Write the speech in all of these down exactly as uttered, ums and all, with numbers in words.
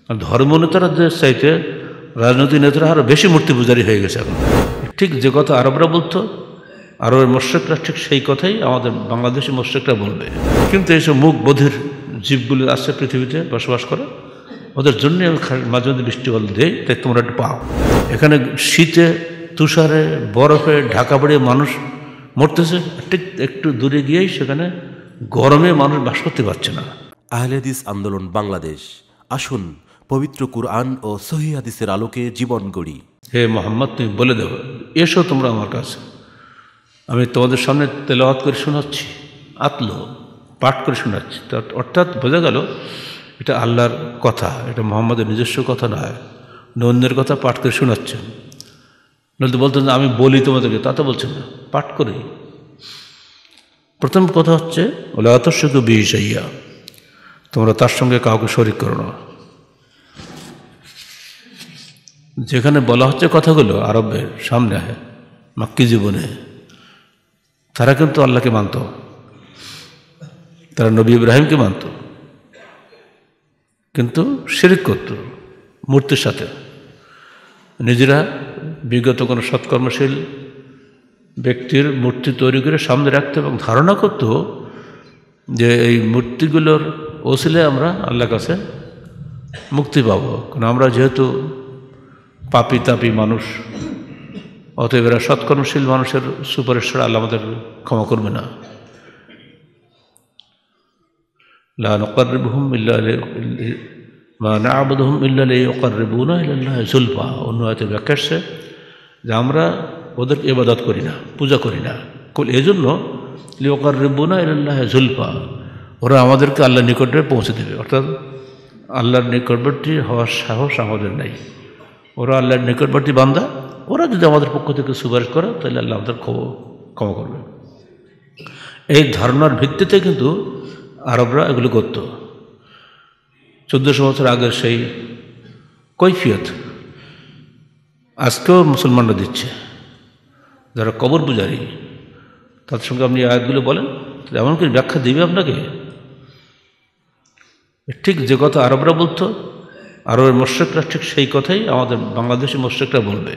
ধর্মনেতাদের চাইতে রাজনৈতিক নেতারা আরও বেশি মূর্তি পূজারী হয়ে গেছে এখন। ঠিক যে কথা আরবরা বলতো, আরবের মোশরিকরা ঠিক সেই কথাই আমাদের বাংলাদেশি মোশরিকরা বলবে। কিন্তু এইসব মুখ বধির জীবগুলি আছে পৃথিবীতে বসবাস করে, ওদের জন্যই আমি মাঝে মাঝে বৃষ্টি বল দেই, তাই তোমরা একটু পাও। এখানে শীতে তুষারে বরফে ঢাকা পড়িয়ে মানুষ মরতেছে, ঠিক একটু দূরে গিয়েই সেখানে গরমে মানুষ বাস করতে পারছে না। আহলে হাদিস আন্দোলন বাংলাদেশ, আসুন পবিত্র কুরআন ও সহিহ হাদিসের আলোকে জীবন গড়ি। হে মোহাম্মদ, তুমি বলে দেবো, এসো তোমরা আমার কাছে, আমি তোমাদের সামনে তেলাওয়াত করে শোনাচ্ছি, আতলো পাঠ করে শোনাচ্ছি। অর্থাৎ বোঝা গেল এটা আল্লাহর কথা, এটা মোহাম্মদের নিজস্ব কথা নয়, অন্যের কথা পাঠ করে শোনাচ্ছেন। নয়তো বলতেন আমি বলি তোমাদেরকে, তা তো বলছেন না, পাঠ করি। প্রথম কথা হচ্ছে ওলা আতশরিকু বিহি শাইআ, তোমরা তার সঙ্গে কাউকে শরিক করো না। যেখানে বলা হচ্ছে কথাগুলো আরবের সামনে মাক্কি জীবনে, তারা কিন্তু আল্লাহকে মানত, তারা নবী ইব্রাহিমকে মানত, কিন্তু শিরক করত মূর্তির সাথে। নিজেরা বিগত কোনো সৎকর্মশীল ব্যক্তির মূর্তি তৈরি করে সামনে রাখত এবং ধারণা করত যে এই মূর্তিগুলোর ওসিলে আমরা আল্লাহর কাছে মুক্তি পাব, কারণ আমরা যেহেতু পাপি তাপি মানুষ, অতএব এরা সৎকর্মশীল মানুষের সুপারিশ আল্লাহ আমাদের ক্ষমা করবে না। লা নুকাররিবুহুম ইল্লা মা না'বুদুহুম ইল্লা লিয়ুকাররিবুনা ইলাল্লাহি যুলফা। অন্য আয়াতে ব্যাখ্যা আসছে যে আমরা ওদেরকে ইবাদত করি না, পূজা করি না, এই জন্য লিয়ুকাররিবুনা ইলাল্লাহি যুলফা, ওরা আমাদেরকে আল্লাহর নিকটে পৌঁছে দেবে। অর্থাৎ আল্লাহর নিকটবর্তী হওয়ার সাহস আমাদের নাই। ওরা আল্লাহর নিকটবর্তী বান্দা, ওরা যদি আমাদের পক্ষ থেকে সুপারিশ করে তাহলে আল্লাহ আমাদের ক্ষমা করবে। এই ধারণার ভিত্তিতে কিন্তু আরবরা এগুলো করত। চোদ্দোশো বছর আগের সেই কৈফিয়ত আজকেও মুসলমানরা দিচ্ছে। যারা কবর পূজারী, তার সঙ্গে আপনি আয়াতগুলো বলেন, এমন কি ব্যাখ্যা দিবে আপনাকে? ঠিক যে কথা আরবরা বলতো, আরবের মোশরিকরা ঠিক সেই কথাই আমাদের বাংলাদেশি মোশরিকরা বলবে।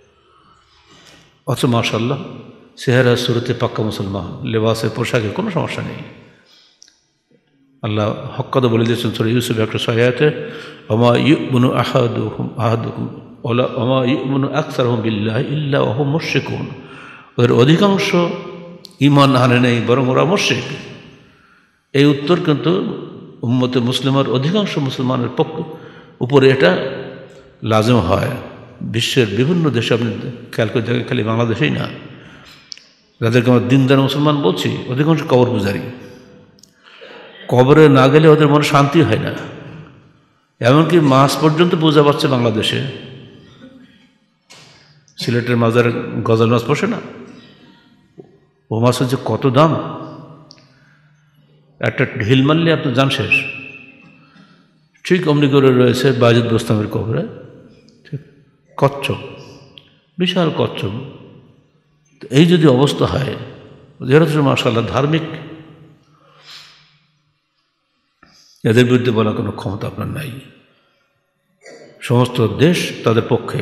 অথচ মাশাআল্লাহ চেহারা সুরতে পাক্কা মুসলমান, লেবাসে পোশাকে কোনো সমস্যা নেই। আল্লাহ হক কথা বলে দিয়েছেন সূরা ইউসুফ একটা আয়াতে, ওমা ইউমিনু আহাদুহুম আহাদুকুম ওলা ওমা ইউমিনু আকসারুহুম বিল্লাহি ইল্লা ওয়া হুম মুশরিকুন। ওদের অধিকাংশ ঈমান আনে নেই, বরং ওরা মুশরিক। এই উত্তর কিন্তু উম্মতে মুসলিমার অধিকাংশ মুসলমানের পক্ষ উপরে এটা লাজম হয়। বিশ্বের বিভিন্ন দেশে আপনি খেয়াল করে দেখেন, খালি বাংলাদেশেই না, যাদেরকে আমরা দিনদার মুসলমান বলছি, অধিকাংশ কবর পূজারী। কবরে না গেলে ওদের মনে শান্তি হয় না। এমনকি মাছ পর্যন্ত পূজা পাচ্ছে বাংলাদেশে। সিলেটের মাজারে গজাল মাছ বসে না, ও মাছের যে কত দাম, একটা ঢিল মারলে আপনার জান শেষ। ঠিক অমনি করে রয়েছে বাজিদ বোস্তামের কবরে, ঠিক কচ্ছপ, বিশাল কচ্ছপ। এই যদি অবস্থা হয়, যেহেতু মাশাআল্লাহ ধার্মিক, এদের বিরুদ্ধে বলার কোনো ক্ষমতা আপনার নাই। সমস্ত দেশ তাদের পক্ষে,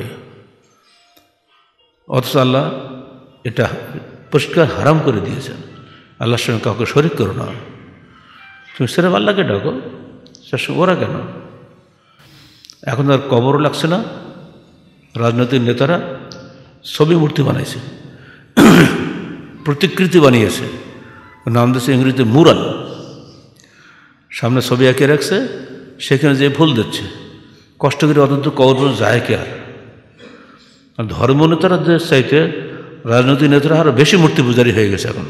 অথচ আল্লাহ এটা পরিষ্কার হারাম করে দিয়েছেন। আল্লাহর সঙ্গে কাউকে শরিক করো না। তুমি সেরকম আল্লাহকে ডাকো, ওরা কেন? এখন আর কবরও লাগছে না। রাজনৈতিক নেতারা ছবি মূর্তি বানাইছে, প্রতিকৃতি বানিয়েছে, নাম দিয়েছে ইংরেজিতে মুরাল। সামনে ছবি এঁকে রাখছে, সেখানে যে ফুল দিচ্ছে। কষ্ট করে অন্তত কবর যায় কে? আর ধর্ম নেতারাদের চাইতে রাজনৈতিক নেতারা আরও বেশি মূর্তি পূজারী হয়ে গেছে এখন।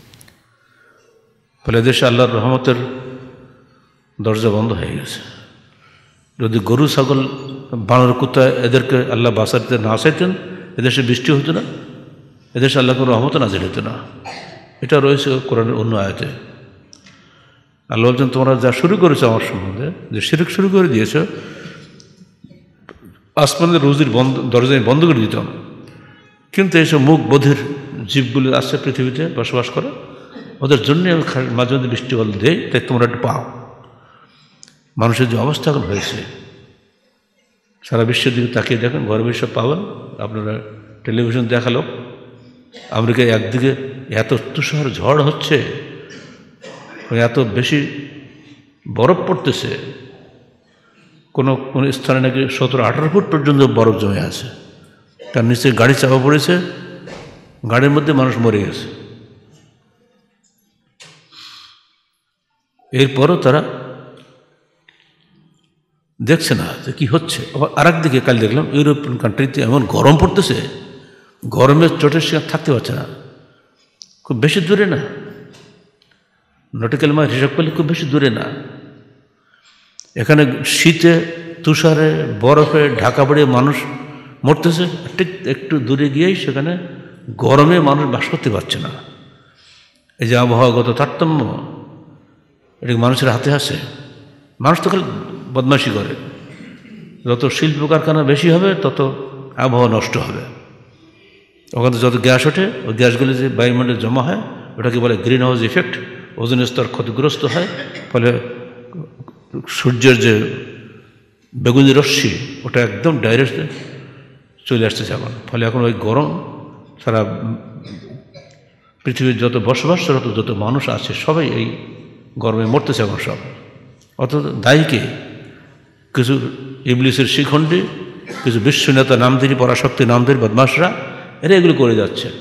ফলে দেশে আল্লাহর রহমতের দরজা বন্ধ হয়ে গেছে। যদি গরু ছাগল বানর কুত্তা এদেরকে আল্লাহ বাঁচাতে না চাইতেন, এদেশে বৃষ্টি হতো না, এদেশে আল্লাহ কোনো রহমত নাজিল হতো না। এটা রয়েছে কোরআনের অন্য আয়াতে। আল্লাহ বলছেন, তোমরা যা শুরু করেছো আমার সম্বন্ধে, যে শিরক শুরু করে দিয়েছ, আসমানের রুজির বন্ধ দরজা বন্ধ করে দিতাম। কিন্তু এইসব মুখ বধির জীবগুলি আছে পৃথিবীতে বসবাস করে, ওদের জন্যে আমি মাঝে মাঝে বৃষ্টি বল দেই, তাই তোমরা একটু পাও। মানুষের যে অবস্থা এখন হয়েছে, সারা বিশ্বের দিকে তাকিয়ে দেখেন, ঘরে বসে পাবেন। আপনারা টেলিভিশন দেখালো আমেরিকায় একদিকে এত তুষার ঝড় হচ্ছে, এত বেশি বরফ পড়তেছে, কোনো কোনো স্থানে নাকি সতেরো আঠারো ফুট পর্যন্ত বরফ জমে আছে। তার নিচে গাড়ি চাপা পড়েছে, গাড়ির মধ্যে মানুষ মরে গেছে। এরপরও তারা দেখছে না যে কী হচ্ছে। আবার আর একদিকে কাল দেখলাম ইউরোপিয়ান কান্ট্রিতে এমন গরম পড়তেছে, গরমের চোটের শিকার থাকতে পারছে না। খুব বেশি দূরে না, নটিক্যাল মাইল হিসাব করলে খুব বেশি দূরে না। এখানে শীতে তুষারে বরফে ঢাকা পড়ে মানুষ মরতেছে, ঠিক একটু দূরে গিয়েই সেখানে গরমে মানুষ বাস করতে পারছে না। এই যে আবহাওয়াগত তারতম্য, এটা মানুষের হাতে আছে। মানুষ তো খালি বদমাশি করে, যত শিল্প কারখানা বেশি হবে তত আবহাওয়া নষ্ট হবে। ওখানে যত গ্যাস ওঠে, ওই গ্যাসগুলি যে বায়ুমণ্ডলে জমা হয়, ওটাকে বলে গ্রিন হাউস ইফেক্ট। ওজোন স্তর ক্ষতিগ্রস্ত হয়, ফলে সূর্যের যে বেগুনি রশ্মি ওটা একদম ডাইরেক্ট চলে আসতেছে এখন। ফলে এখন ওই গরম সারা পৃথিবীর যত বসবাসরত যত মানুষ আছে সবাই এই গরমে মরতেছে এখন সব। অথচ দায়ীকে কিছু ইবলিসের শিখণ্ডী, কিছু বিশ্বনেতা নামধারী পরাশক্তি নামধারী বদমাশরা, এরা এগুলো করে যাচ্ছে।